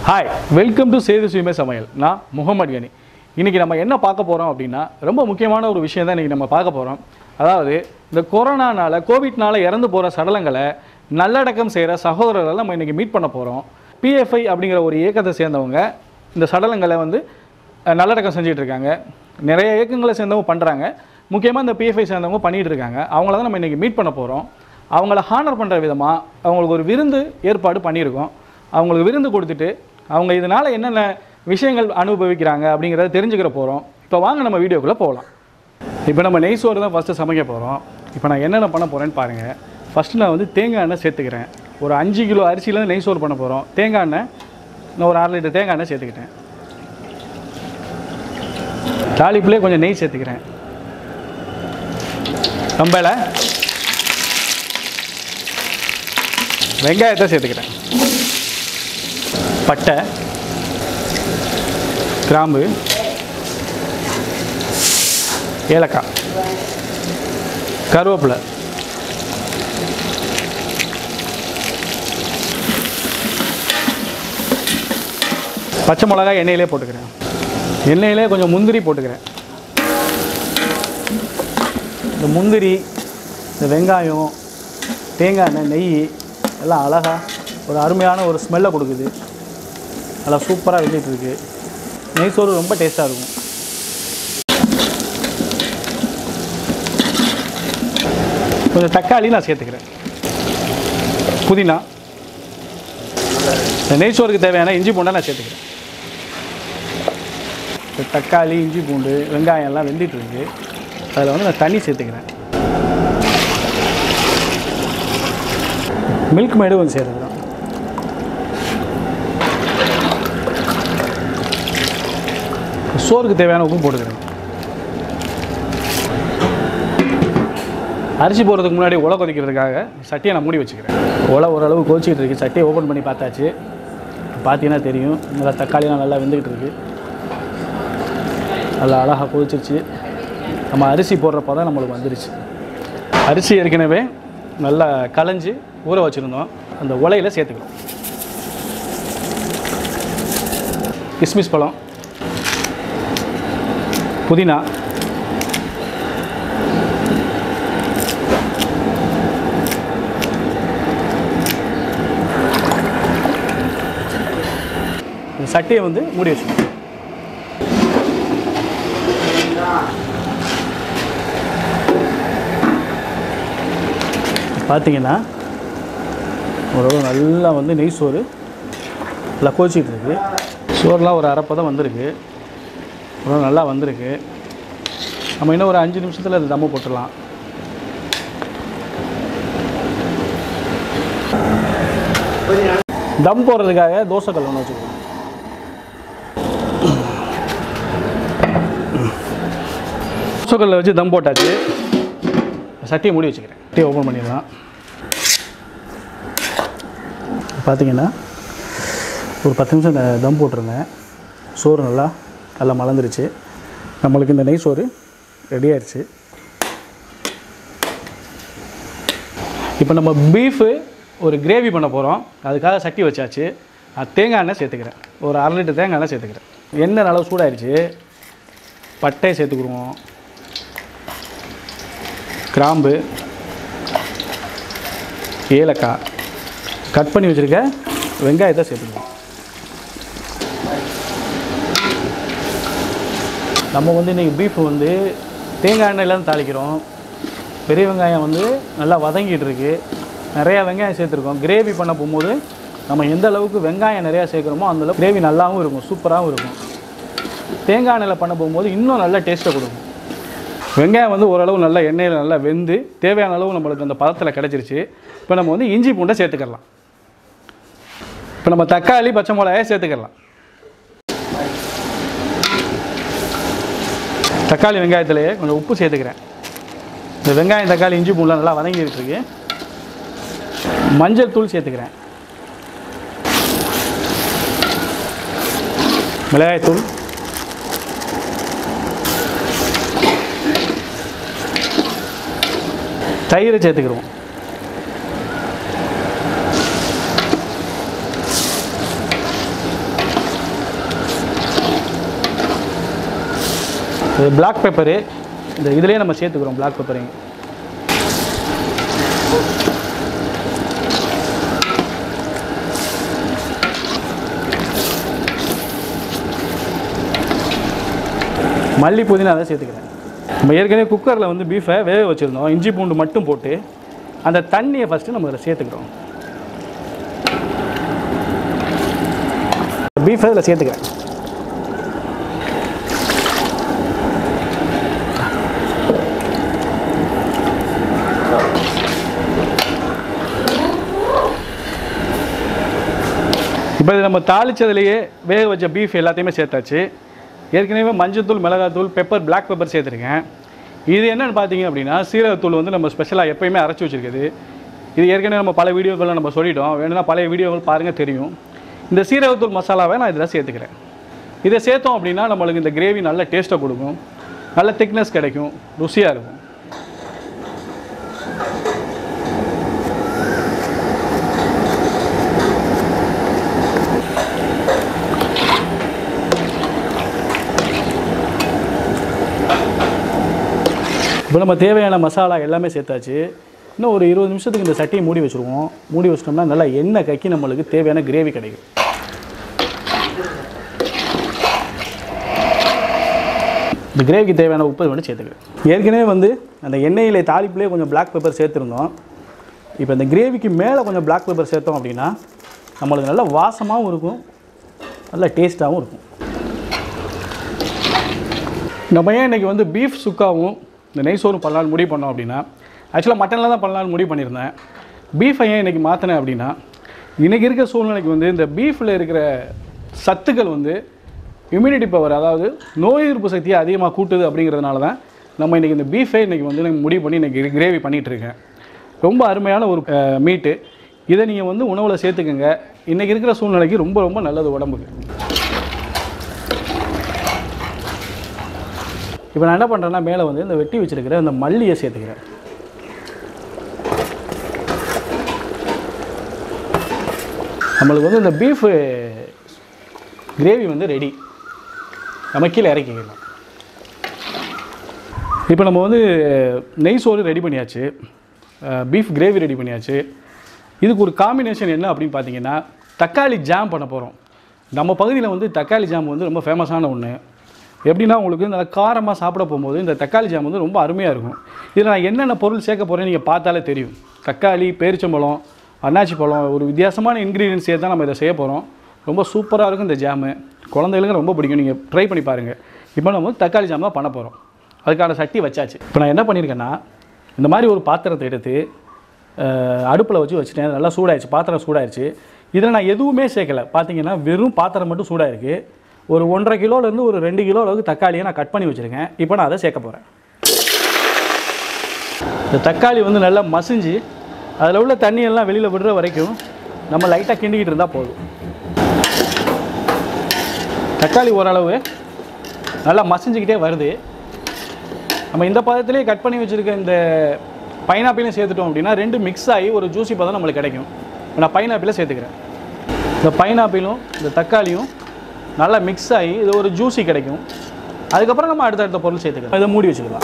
Hi, welcome to Sethu சுயமே சமையல். நான் முகமது கனி. இன்றைக்கி நம்ம என்ன பார்க்க போகிறோம் அப்படின்னா, ரொம்ப முக்கியமான ஒரு விஷயம் தான் இன்றைக்கி நம்ம பார்க்க போகிறோம். அதாவது இந்த கொரோனானால் கோவிட்னால் இறந்து போகிற சடலங்களை நல்லடக்கம் செய்கிற சகோதரர்களை நம்ம இன்றைக்கி மீட் பண்ண போகிறோம். பிஎஃப்ஐ அப்படிங்கிற ஒரு இயக்கத்தை சேர்ந்தவங்க இந்த சடலங்களை நல்லடக்கம் செஞ்சுட்டு இருக்காங்க. நிறைய இயக்கங்களை சேர்ந்தவங்க பண்ணுறாங்க. முக்கியமாக இந்த பிஎஃப்ஐ சேர்ந்தவங்க பண்ணிகிட்டு இருக்காங்க. அவங்கள தான் நம்ம இன்றைக்கி மீட் பண்ண போகிறோம். அவங்கள ஹானர் பண்ணுற விதமாக அவங்களுக்கு ஒரு விருந்து ஏற்பாடு பண்ணியிருக்கோம். அவங்களுக்கு விருந்து கொடுத்துட்டு அவங்க இதனால் என்னென்ன விஷயங்கள் அனுபவிக்கிறாங்க அப்படிங்கிறத தெரிஞ்சுக்கிற போகிறோம். இப்போ வாங்க நம்ம வீடியோக்குள்ளே போகலாம். இப்போ நம்ம நெய் சோறு தான் ஃபஸ்ட்டு சமைக்க போகிறோம். இப்போ நான் என்னென்ன பண்ண போகிறேன்னு பாருங்கள். ஃபஸ்ட்டு நான் தேங்காய் எண்ணெய் சேர்த்துக்கிறேன். ஒரு 5 கிலோ அரிசியிலேருந்து நெய் சோறு பண்ண போகிறோம். தேங்காய் எண்ணெய் நான் ஒரு 1/2 லிட்டர் தேங்காய் எண்ணெய் சேர்த்துக்கிட்டேன். தாளிப்புலேயே கொஞ்சம் நெய் சேர்த்துக்கிறேன். கம்பையில் வெங்காயத்தை சேர்த்துக்கிறேன். பட்டை, கிராம்பு, ஏலக்காய், கருவேப்பிலை, பச்சை மிளகாய் எண்ணெயிலே போட்டுக்கிறேன். எண்ணெயிலே கொஞ்சம் முந்திரி போட்டுக்கிறேன். இந்த முந்திரி, இந்த வெங்காயம், தேங்காய் எண்ணெய், நெய் எல்லாம் அழகாக ஒரு அருமையான ஒரு ஸ்மெல்லை கொடுக்குது. நல்லா சூப்பராக வெந்துட்டுருக்கு. நெய் சோறு ரொம்ப டேஸ்ட்டாக இருக்கும். கொஞ்சம் தக்காளி நான் சேர்த்துக்கிறேன். புதினா, இந்த நெய் சோறுக்கு தேவையான இஞ்சி பூண்டை நான் சேர்த்துக்கிறேன். இந்த தக்காளி, இஞ்சி பூண்டு, வெங்காயம் எல்லாம் வெந்துட்டுருக்கு. அதில் நான் தண்ணி சேர்த்துக்கிறேன். மில்க் மேடு கொஞ்சம் சேர்த்துக்கிறேன். சோறுக்கு தேவையான உப்பு போட்டுக்கிறேன். அரிசி போடுறதுக்கு முன்னாடி உலை கொதிக்கிறதுக்காக சட்டியை நான் மூடி வச்சுக்கிறேன். உலை ஓரளவு கொதிச்சிக்கிட்டு இருக்குது. சட்டியை ஓப்பன் பண்ணி பார்த்தாச்சு. பார்த்தீங்கன்னா தெரியும், நல்லா தக்காளிலாம் நல்லா வெந்துக்கிட்டு இருக்குது. நல்லா அழகாக கொதிச்சிருச்சு. நம்ம அரிசி போடுறப்போ தான் நம்மளுக்கு வந்துருச்சு. அரிசி ஏற்கனவே நல்லா களைஞ்சி ஊற வச்சுருந்தோம். அந்த உலையில் சேர்த்துக்கிறோம். கிஸ்மிஸ் பழம், புதினா, இந்த சட்டியை மூடி வச்சுக்கணும். பார்த்தீங்கன்னா ஓரளவு நல்லா நெய் சோறு நல்லா கோச்சிக்கிட்டு இருக்குது. சோறுலாம் ஒரு அரைப்பதம் வந்திருக்கு. ஓரளவு நல்லா வந்திருக்கு. நம்ம இன்னும் ஒரு 5 நிமிஷத்தில் அது தம்மு போட்டுடலாம். தம் போடுறதுக்காக தோசைக்கல் ஒன்று வச்சுக்கலாம். தோசைக்கல்லை வச்சு தம் போட்டாச்சு. சட்டியை மூடி வச்சுக்கிறேன். சட்டியை ஓப்பன் பண்ணிடலாம். பார்த்தீங்கன்னா ஒரு 10 நிமிஷம் இந்த தம் போட்டிருந்தேன். சோறு நல்லா மலர்ந்துருச்சு. நம்மளுக்கு இந்த நெய் சோறு ரெடி ஆயிடுச்சு. இப்போ நம்ம பீஃபு ஒரு கிரேவி பண்ண போகிறோம். அதுக்காக சட்டி வச்சாச்சு. தேங்காய் எண்ணெய் சேர்த்துக்கிறேன். ஒரு 1/2 லிட்டர் தேங்காய் எண்ணெய் சேர்த்துக்கிறேன். எண்ணெய் நல்லா சூடாயிடுச்சு. பட்டையை சேர்த்துக்குருவோம். கிராம்பு, ஏலக்காய், கட் பண்ணி வச்சுருக்க வெங்காயத்தை சேர்த்துக்குவோம். நம்ம இன்றைக்கி பீஃப் தேங்காய் எண்ணெயில் தாளிக்கிறோம். பெரிய வெங்காயம் நல்லா வதங்கிட்டு இருக்கு. நிறையா வெங்காயம் சேர்த்துருக்கோம். கிரேவி பண்ண போகும்போது நம்ம எந்த அளவுக்கு வெங்காயம் நிறையா சேர்க்குறோமோ அந்தளவுக்கு கிரேவி நல்லாவும் இருக்கும், சூப்பராகவும் இருக்கும். தேங்காய் எண்ணெயில் பண்ண போகும்போது இன்னும் நல்லா டேஸ்ட்டை கொடுக்கும். வெங்காயம் ஓரளவு நல்லா எண்ணெயில் நல்லா வெந்து தேவையான அளவு நம்மளுக்கு அந்த பதத்தில் கிடச்சிருச்சு. இப்போ நம்ம இஞ்சி பூண்டை சேர்த்துக்கலாம். இப்போ நம்ம தக்காளி, பச்சை மிளகாயை சேர்த்துக்கலாம். தக்காளி வெங்காயத்திலேயே கொஞ்சம் உப்பு சேர்த்துக்கிறேன். இந்த வெங்காயம், தக்காளி, இஞ்சி பூண்டெலாம் நல்லா வதங்கிட்டு இருக்கு. மஞ்சள் தூள் சேர்த்துக்கிறேன். மிளகாய்த்தூள், தயிரை சேர்த்துக்கிறோம். பிளாக் பெப்பரு இந்த இதுலேயே நம்ம சேர்த்துக்கிறோம். பிளாக் பெப்பரையும் மல்லி புதினா அதை சேர்த்துக்கிறேன். நம்ம ஏற்கனவே குக்கரில் வந்து பீஃபை வேக வச்சுருந்தோம். இஞ்சி பூண்டு மட்டும் போட்டு அந்த தண்ணியை ஃபஸ்ட்டு நம்ம அதில் சேர்த்துக்கிறோம். பீஃபை அதில் சேர்த்துக்கிறேன். இப்போ இது நம்ம தாளிச்சதுலேயே வேக வச்ச பீஃப் எல்லாத்தையுமே சேர்த்தாச்சு. ஏற்கனவே மஞ்சள்தூள், மிளகாத்தூள், பெப்பர், பிளாக் பெப்பர் சேர்த்துருக்கேன். இது என்னென்னு பார்த்தீங்க அப்படின்னா சீரகத்தூள் வந்து நம்ம ஸ்பெஷலாக எப்போயுமே அரைச்சி வச்சுருக்குது. இது ஏற்கனவே நம்ம பல வீடியோக்களில் நம்ம சொல்லிட்டோம். வேணும்னா பழைய வீடியோக்கள் பாருங்கள், தெரியும். இந்த சீரகத்தூள் மசாலாவை நான் இதில் சேர்த்துக்கிறேன். இதை சேர்த்தோம் அப்படின்னா நம்மளுக்கு இந்த கிரேவி நல்ல டேஸ்ட்டை கொடுக்கும், நல்ல திக்னஸ் கிடைக்கும், ருசியாக இருக்கும். இப்போ நம்ம தேவையான மசாலா எல்லாமே சேர்த்தாச்சு. இன்னும் ஒரு 20 நிமிஷத்துக்கு இந்த சட்டியை மூடி வச்சுருவோம். மூடி வச்சிட்டோம்னா நல்லா எண்ணெய் கக்கி நம்மளுக்கு தேவையான கிரேவி கிடைக்கும். இந்த கிரேவிக்கு தேவையான உப்பு மட்டும் சேர்த்துக்கிறேன். ஏற்கனவே வந்து அந்த எண்ணெயில் தாளிப்புலேயே கொஞ்சம் பிளாக் பெப்பர் சேர்த்துருந்தோம். இப்போ இந்த கிரேவிக்கு மேலே கொஞ்சம் பிளாக் பெப்பர் சேர்த்தோம் அப்படின்னா நம்மளுக்கு நல்ல வாசமாகவும் இருக்கும், நல்ல டேஸ்ட்டாகவும் இருக்கும். நம்ம ஏன் இன்றைக்கி வந்து பீஃப் சுக்காவும் இந்த நெய் சோறும் பண்ணலான்னு முடிவு பண்ணோம் அப்படின்னா, ஆக்சுவலாக மட்டனில் தான் பண்ணலான்னு முடிவு பண்ணியிருந்தேன். பீஃபை ஏன் இன்றைக்கி மாற்றினேன் அப்படின்னா, இன்றைக்கி இருக்கிற சூழ்நிலைக்கு வந்து இந்த பீஃபில் இருக்கிற சத்துக்கள் வந்து இம்யூனிட்டி பவர், அதாவது நோய் எதிர்ப்பு சக்தியை அதிகமாக கூட்டுது. அப்படிங்கிறதுனால தான் நம்ம இன்றைக்கி இந்த பீஃபை இன்றைக்கி வந்து நான் முடிவு பண்ணி இன்றைக்கி கிரேவி பண்ணிகிட்ருக்கேன். ரொம்ப அருமையான ஒரு மீட்டு. இதை நீங்கள் வந்து உணவில் சேர்த்துக்கங்க. இன்றைக்கி இருக்கிற சூழ்நிலைக்கு ரொம்ப ரொம்ப நல்லது உடம்புக்கு. இப்போ நான் என்ன பண்ணுறேன்னா மேலே வந்து இந்த வெட்டி வச்சுருக்கிற இந்த மல்லியை சேர்த்துக்கிறேன். நம்மளுக்கு வந்து இந்த பீஃப் கிரேவி வந்து ரெடி. நம்ம கீழே இறக்கிக்கலாம். இப்போ நம்ம வந்து நெய் சோறு ரெடி பண்ணியாச்சு, பீஃப் கிரேவி ரெடி பண்ணியாச்சு. இதுக்கு ஒரு காம்பினேஷன் என்ன அப்படின்னு பார்த்தீங்கன்னா தக்காளி ஜாம் பண்ண போகிறோம். நம்ம பகுதியில் வந்து தக்காளி ஜாம் வந்து ரொம்ப ஃபேமஸான ஒன்று. எப்படின்னா உங்களுக்கு நல்லா காரமாக சாப்பிட போகும்போது இந்த தக்காளி ஜாம் வந்து ரொம்ப அருமையாக இருக்கும். இதில் நான் என்னென்ன பொருள் சேர்க்க போகிறேன்னு நீங்கள் பார்த்தாலே தெரியும். தக்காளி, பேரிச்சம்பழம், அன்னாச்சி பழம், ஒரு வித்தியாசமான இன்க்ரீடியன்ஸ் சேர்த்து தான் நம்ம இதை செய்ய போகிறோம். ரொம்ப சூப்பராக இருக்கும் இந்த ஜாமு. குழந்தைகளுக்கு ரொம்ப பிடிக்கும். நீங்கள் ட்ரை பண்ணி பாருங்கள். இப்போ நம்ம வந்து தக்காளி ஜாம் தான் பண்ண போகிறோம். அதுக்கான சட்டி வச்சாச்சு. இப்போ நான் என்ன பண்ணியிருக்கேன்னா இந்த மாதிரி ஒரு பாத்திரத்தை எடுத்து அடுப்பில் வச்சுட்டேன். நல்லா சூடாயிடுச்சு, பாத்திரம் சூடாயிடுச்சு. இதில் நான் எதுவுமே சேர்க்கலை. பார்த்தீங்கன்னா வெறும் பாத்திரம் மட்டும் சூடாக இருக்குது. ஒரு 1.5 கிலோலேருந்து ஒரு 2 கிலோ அளவுக்கு தக்காளியை நான் கட் பண்ணி வச்சுருக்கேன். இப்போ நான் அதை சேர்க்க போகிறேன். இந்த தக்காளி வந்து நல்லா மசிஞ்சு அதில் உள்ள தண்ணியெல்லாம் வெளியில் விடுற வரைக்கும் நம்ம லைட்டாக கிண்டிக்கிட்டு இருந்தால் போதும். தக்காளி ஓரளவு நல்லா மசிஞ்சிக்கிட்டே வருது. நம்ம இந்த பதத்திலே கட் பண்ணி வச்சுருக்க இந்த பைனாப்பிளையும் சேர்த்துட்டோம் அப்படின்னா 2 மிக்ஸ் ஆகி ஒரு ஜூஸி பதம் நம்மளுக்கு கிடைக்கும். நான் பைனாப்பிளை சேர்த்துக்கிறேன். இந்த பைனாப்பிளும் இந்த தக்காளியும் நல்லா மிக்ஸ் ஆகி இது ஒரு ஜூஸி கிடைக்கும். அதுக்கப்புறம் நம்ம அடுத்தடுத்த பொருள் சேர்த்துக்கலாம். இதை மூடி வச்சுக்கலாம்.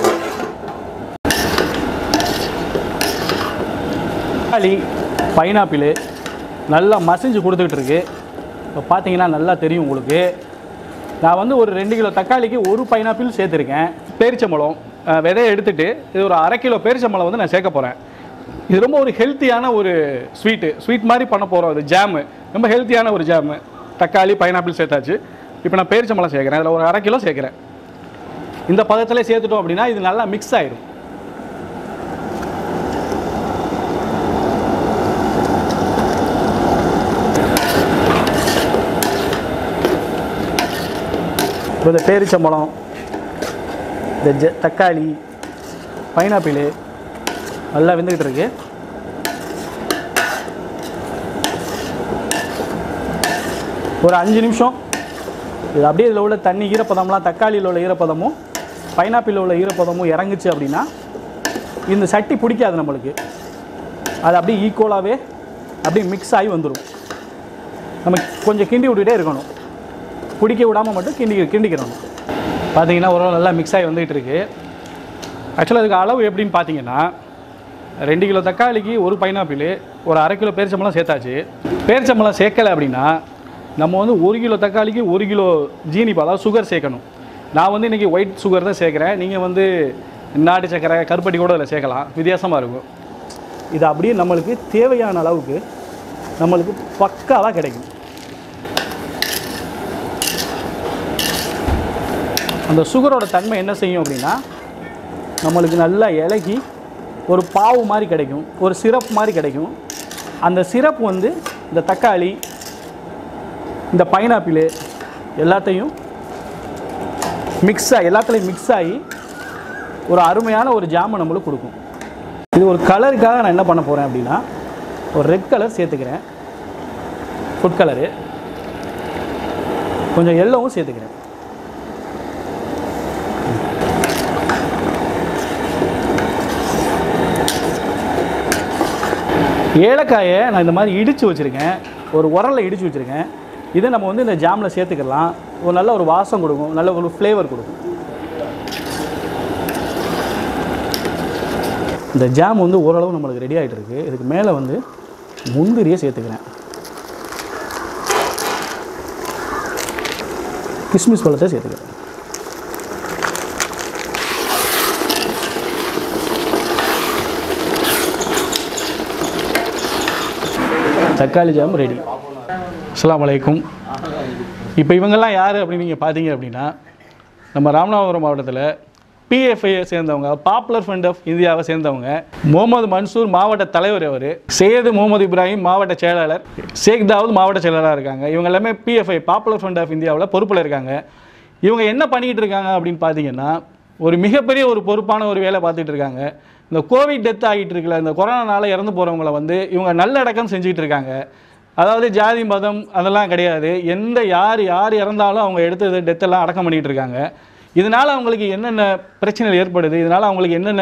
தக்காளி, பைனாப்பிள் நல்லா மசிஞ்சு கொடுத்துக்கிட்டு இருக்கு. இப்போ பார்த்தீங்கன்னா நல்லா தெரியும் உங்களுக்கு. நான் வந்து ஒரு 2 கிலோ தக்காளிக்கு ஒரு பைனாப்பிள் சேர்த்துருக்கேன். பேரிச்சம்பழம் விதையை எடுத்துகிட்டு இது ஒரு 1/2 கிலோ பேரிச்சம்பழம் வந்து நான் சேர்க்க போகிறேன். இது ரொம்ப ஒரு ஹெல்த்தியான ஒரு ஸ்வீட் மாதிரி பண்ண போகிறோம். இது ஜாமு ரொம்ப ஹெல்த்தியான ஒரு ஜாமு. தக்காளி, பைனாப்பிள் சேர்த்தாச்சு. இப்போ நான் பேரிச்சம்பழம் சேர்க்குறேன். அதில் ஒரு 1/2 கிலோ சேர்க்குறேன். இந்த பதத்தில் சேர்த்துட்டோம் அப்படின்னா இது நல்லா மிக்ஸ் ஆகிடும். இப்போ இந்த பேரிச்சம்பழம், இந்த தக்காளி, பைனாப்பிள் நல்லா வெந்துக்கிட்டு இருக்கு. ஒரு 5 நிமிஷம் இது அப்படியே இதில் உள்ள தண்ணி ஈரப்பதம்லாம், தக்காளியில் உள்ள ஈரப்பதமும் பைனாப்பிளில் உள்ள ஈரப்பதமும் இறங்குச்சு அப்படின்னா இந்த சட்டி பிடிக்காது நம்மளுக்கு. அது அப்படியே ஈக்குவலாகவே அப்படியே மிக்ஸ் ஆகி வந்துடும். நம்ம கொஞ்சம் கிண்டி விட்டுக்கிட்டே இருக்கணும். பிடிக்க விடாமல் மட்டும் கிண்டிக்கிறணும். பார்த்தீங்கன்னா ஒரு நல்லா மிக்ஸ் ஆகி வந்துகிட்டு இருக்குது. ஆக்சுவலாக அதுக்கு அளவு எப்படின்னு பார்த்தீங்கன்னா 2 கிலோ தக்காளிக்கு ஒரு பைனாப்பிள், ஒரு அரை கிலோ பேரிச்சம்பழம் சேர்த்தாச்சு. பேரிச்சம்பழம் சேர்க்கலை அப்படின்னா நம்ம வந்து 1 கிலோ தக்காளிக்கு 1 கிலோ ஜீனி, அதாவது சுகர் சேர்க்கணும். நான் வந்து இன்றைக்கி ஒயிட் சுகர் தான் சேர்க்குறேன். நீங்கள் வந்து நாட்டு சக்கரை, கருப்பட்டி கூட அதில் சேர்க்கலாம், வித்தியாசமாக இருக்கும். இது அப்படியே நம்மளுக்கு தேவையான அளவுக்கு நம்மளுக்கு பக்காவாக கிடைக்கும். அந்த சுகரோட தன்மை என்ன செய்யும் அப்படின்னா நம்மளுக்கு நல்லா இலக்கி ஒரு பாவு மாதிரி கிடைக்கும், ஒரு சிரப் மாதிரி கிடைக்கும். அந்த சிரப் வந்து இந்த தக்காளி, இந்த பைனாப்பிள் எல்லாத்தையும் எல்லாத்துலேயும் மிக்ஸ் ஆகி ஒரு அருமையான ஒரு ஜாமை நம்மளுக்கு கொடுக்கும். இது ஒரு கலருக்காக நான் என்ன பண்ண போகிறேன் அப்படின்னா ஒரு ரெட் கலர் சேர்த்துக்கிறேன், ஃபுட் கலரு, கொஞ்சம் எல்லோவும் சேர்த்துக்கிறேன். ஏலக்காயை நான் இந்த மாதிரி இடித்து வச்சுருக்கேன், ஒரு உரலில் இடித்து வச்சுருக்கேன். இதை நம்ம வந்து இந்த ஜாமில் சேர்த்துக்கலாம். ஒரு நல்ல ஒரு வாசம் கொடுக்கும், நல்ல ஒரு ஃப்ளேவர் கொடுக்கும். இந்த ஜாம் வந்து ஓரளவு நம்மளுக்கு ரெடி ஆகிட்டு இருக்குது. இதுக்கு மேலே வந்து முந்திரியை சேர்த்துக்கிறேன், கிஸ்மிஸ் பழத்தை சேர்த்துக்கிறேன். தக்காளி ஜாம் ரெடி. அஸ்ஸலாமு அலைக்கும். இப்போ இவங்கெல்லாம் யார் அப்படின்னு நீங்கள் பார்த்தீங்க அப்படின்னா நம்ம ராமநாதபுரம் மாவட்டத்தில் பிஎஃப்ஐயை சேர்ந்தவங்க, பாப்புலர் ஃப்ரண்ட் ஆஃப் இந்தியாவை சேர்ந்தவங்க. முகமது மன்சூர் மாவட்ட தலைவர், அவர் சையது முகமது இப்ராஹிம் மாவட்ட செயலாளர், ஷேக் தாவூத் மாவட்ட செயலாளராக இருக்காங்க. இவங்க எல்லாமே பிஎஃப்ஐ பாப்புலர் ஃப்ரண்ட் ஆஃப் இந்தியாவில் பொறுப்பில் இருக்காங்க. இவங்க என்ன பண்ணிகிட்டு இருக்காங்க அப்படின்னு பார்த்தீங்கன்னா ஒரு மிகப்பெரிய ஒரு பொறுப்பான ஒரு வேலை பார்த்துட்டு இருக்காங்க. இந்த கோவிட் டெத் ஆகிட்டு இருக்குல்ல, இந்த கொரோனானால இறந்து போகிறவங்கள வந்து இவங்க நல்லடக்கம் செஞ்சுக்கிட்டு இருக்காங்க. அதாவது ஜாதி மதம் அதெல்லாம் கிடையாது, யார் இறந்தாலும் அவங்க எடுத்து டெத்தெல்லாம் அடக்கம் பண்ணிகிட்டு இருக்காங்க. இதனால் அவங்களுக்கு என்னென்ன பிரச்சனைகள் ஏற்படுது, இதனால் அவங்களுக்கு என்னென்ன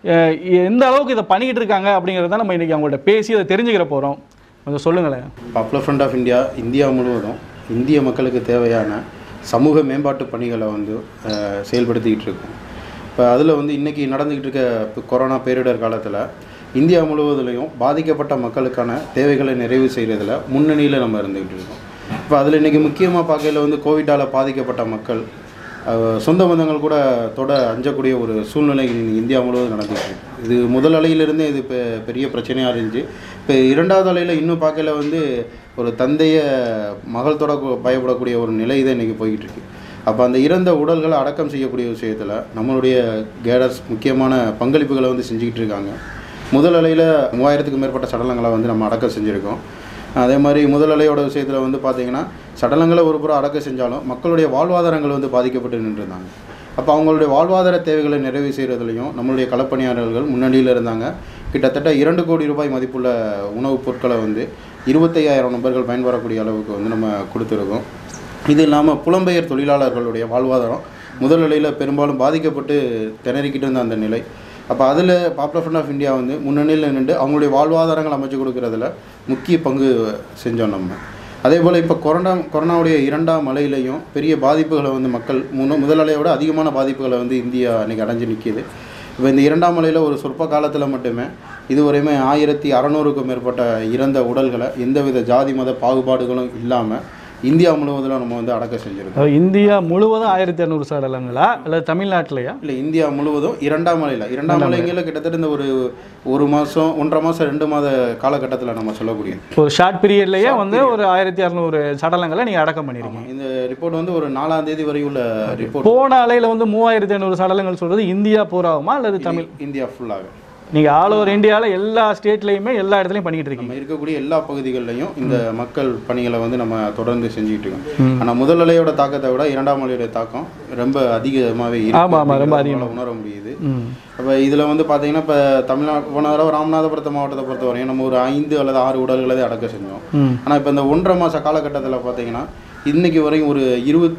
எந்த அளவுக்கு இதை பண்ணிக்கிட்டு இருக்காங்க அப்படிங்கிறத நம்ம இன்றைக்கி அவங்கள்ட்ட பேசி அதை தெரிஞ்சுக்கிற போகிறோம். கொஞ்சம் சொல்லுங்களேன். Popular front of India India முழுவதும் இந்திய மக்களுக்கு தேவையான சமூக மேம்பாட்டு பணிகளை வந்து செயல்படுத்திக்கிட்டு இருக்கோம். இப்போ அதில் வந்து இன்றைக்கி நடந்துக்கிட்டு இருக்க கொரோனா பேரிடர் காலத்தில் இந்தியா முழுவதுலையும் பாதிக்கப்பட்ட மக்களுக்கான தேவைகளை நிறைவு செய்கிறதுல முன்னணியில் நம்ம இருந்துக்கிட்டு இருக்கோம். இப்போ அதில் இன்றைக்கி முக்கியமாக பார்க்கையில் வந்து கோவிட்டால் பாதிக்கப்பட்ட மக்கள் சொந்த பந்தங்கள் கூட அஞ்சக்கூடிய ஒரு சூழ்நிலை இந்தியா முழுவதும் நடந்துச்சு. இது முதல் அலையிலிருந்தே இது பெரிய பிரச்சனையாக இருந்துச்சு. இப்போ 2வது அலையில் இன்னும் பார்க்கல வந்து ஒரு தந்தையை மகள் பயப்படக்கூடிய ஒரு நிலை தான் இன்றைக்கி போய்கிட்டு இருக்கு. அப்போ அந்த இறந்த உடல்களை அடக்கம் செய்யக்கூடிய விஷயத்தில் நம்மளுடைய கேடர்ஸ் முக்கியமான பங்களிப்புகளை வந்து செஞ்சுக்கிட்டு இருக்காங்க. முதல் அலையில் 3000க்கும் மேற்பட்ட சடலங்களை வந்து நம்ம அடக்கம் செஞ்சுருக்கோம். அதே மாதிரி முதல் அலையோட விஷயத்தில் வந்து பார்த்திங்கன்னா சடலங்களை ஒரு புறம் அடக்கம் செஞ்சாலும் மக்களுடைய வாழ்வாதாரங்கள் வந்து பாதிக்கப்பட்டு நின்றுருந்தாங்க. அப்போ அவங்களுடைய வாழ்வாதார தேவைகளை நிறைவு செய்கிறதுலையும் நம்மளுடைய களப்பணியாளர்கள் முன்னணியில் இருந்தாங்க. கிட்டத்தட்ட 2 கோடி ரூபாய் மதிப்புள்ள உணவுப் பொருட்களை வந்து 25,000 நபர்கள் பயன்பெறக்கூடிய அளவுக்கு வந்து நம்ம கொடுத்துருக்கோம். இது இல்லாமல் புலம்பெயர் தொழிலாளர்களுடைய வாழ்வாதாரம் முதல் நிலையில் பெரும்பாலும் பாதிக்கப்பட்டு திணறிக்கிட்டு இருந்த அந்த நிலை. அப்போ அதில் பாப்புலர் ஃப்ரண்ட் ஆஃப் இந்தியா வந்து முன்னணியில் நின்று அவங்களுடைய வாழ்வாதாரங்கள் அமைச்சு கொடுக்குறதுல முக்கிய பங்கு செஞ்சோம் நம்ம. அதே போல் இப்போ கொரோனாவுடைய 2ஆம் அலையிலையும் பெரிய பாதிப்புகளை வந்து மக்கள் முதல் அலையை விட அதிகமான பாதிப்புகளை வந்து இந்தியா இன்றைக்கி அடைஞ்சு நிற்கிது. இப்போ இந்த 2ஆம் அலையில் ஒரு சொற்ப காலத்தில் மட்டுமே இதுவரையுமே 1600க்கும் மேற்பட்ட இறந்த உடல்களை எந்தவித ஜாதி மத பாகுபாடுகளும் இல்லாமல் இந்தியா முழுவதும் நம்ம வந்து அடக்கம் செஞ்சுருக்கோம். இந்தியா முழுவதும் 1200 சடலங்களா இல்லை தமிழ்நாட்டிலையா? இல்லை, இந்தியா முழுவதும் 2ஆம் அலையில் கிட்டத்தட்ட இந்த ஒரு மாதம் 1.5 மாதம் 2 மாத காலகட்டத்தில் நம்ம சொல்லக்கூடிய ஒரு ஷார்ட் பீரியட்லேயே வந்து ஒரு 1600 சடலங்களை நீங்கள் அடக்கம் பண்ணியிருக்கீங்க. இந்த ரிப்போர்ட் வந்து ஒரு 4ஆம் தேதி வரை உள்ள ரிப்போர்ட். போன அலையில் வந்து 3500 சடலங்கள் சொல்கிறது இந்தியா பூராவுமா அல்லது தமிழ்? இந்தியா ஃபுல்லாக. நீங்கள் ஆல் ஓவர் இந்தியாவில் எல்லா ஸ்டேட்லேயுமே எல்லா இடத்துலையும் பண்ணிக்கிட்டு இருக்கீங்க. நம்ம இருக்கக்கூடிய எல்லா பகுதிகளிலையும் இந்த மக்கள் பணிகளை வந்து நம்ம தொடர்ந்து செஞ்சுக்கிட்டு இருக்கோம். ஆனால் முதல் அலையோட தாக்கத்தை விட 2ஆம் அலையோட தாக்கம் ரொம்ப அதிகமாகவே ரொம்ப அதிகமாக உணர முடியுது. அப்போ இதில் வந்து பார்த்தீங்கன்னா இப்போ தமிழ்நாடு போன தடவை ராமநாதபுரத்தை மாவட்டத்தை பொறுத்தவரையும் நம்ம ஒரு 5 அல்லது 6 உடல்களை அடக்க செஞ்சோம். ஆனால் இப்போ இந்த 1.5 மாத காலகட்டத்தில் பார்த்தீங்கன்னா இன்றைக்கி வரையும் ஒரு